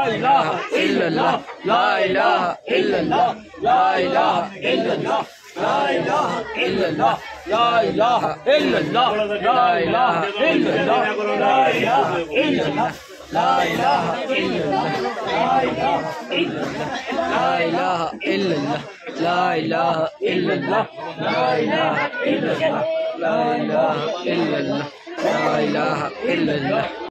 इलाहा इल्लल्लाह, ला इलाहा इल्लल्लाह, ला इलाहा इल्लल्लाह, ला इलाहा इल्लल्लाह, ला इलाहा इल्लल्लाह, ला इलाहा इल्लल्लाह, ला इलाहा इल्लल्लाह, ला इलाहा इल्लल्लाह, ला इलाहा इल्लल्लाह, ला इलाहा इल्लल्लाह, ला इलाहा इल्लल्लाह, ला इलाहा इल्लल्लाह, ला इलाहा इल्लल्लाह, ला इलाहा इल्लल्लाह।